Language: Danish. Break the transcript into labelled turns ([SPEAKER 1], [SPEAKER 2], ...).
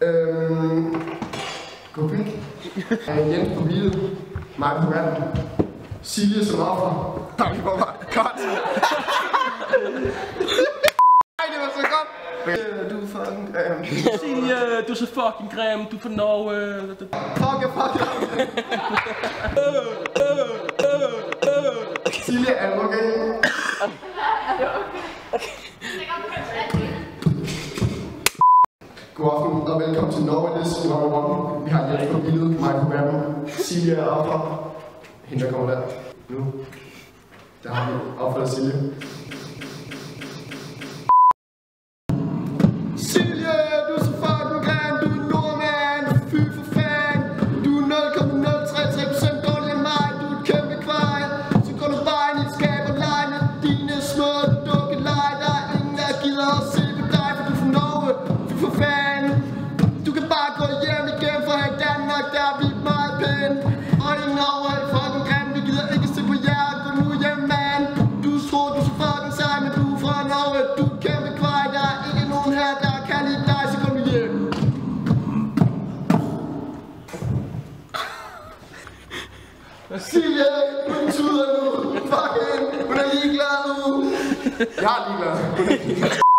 [SPEAKER 1] God pik. Jens på billedet. Mig på verden. Silje som offer. Tak for mig. Godt. Ej, det var så godt. Du er fucking grim.
[SPEAKER 2] Silje, du er så fucking grim. Du er fra Norge.
[SPEAKER 1] Fuck. Silje, er du okay? God aften og velkommen til Norge nummer 1. Vi har Jens på billedet, mig på verden. Silje er offer. Hende der kommer der. Nu. Der har vi offeret Silje. Silje, du er så fucking grim. Du er nordmand. Fy for fan. Du er 0,033% dårligere end mig. Du er et kæmpe kvej. Så går du bare ind i et skab og leger med dine små dukkeleje. Der er ingen der gider at se på dig, for du er fra Norge. Fy for fan. Du kan bare gå hjem igen, for her i Danmark, der er vi meget pæne. Og ingen over er fucking grim. Vi gider ikke se på jer. Gå nu hjem, mand. Du tror, du er så fucking sej, men du er fra Norge. Du er kæmpe kvej. Der er ikke nogen her, der kan lide dig, så kom hjem. Silje, hun tuder nu. Fucking, hun er ligeglad nu. Jeg er ligeglad.